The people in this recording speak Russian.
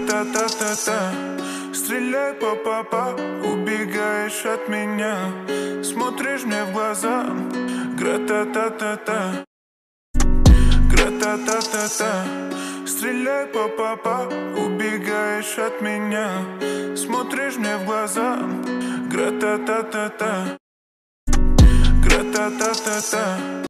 Гра-та-та-та-та. Стреляй по-папа, убегаешь от меня, смотришь мне в глаза. Гра-та-та-та-та. Гра-та-та-та-та. Стреляй по-папа, убегаешь от меня, смотришь мне в глаза. Гра-та-та-та-та. Гра-та-та-та-та.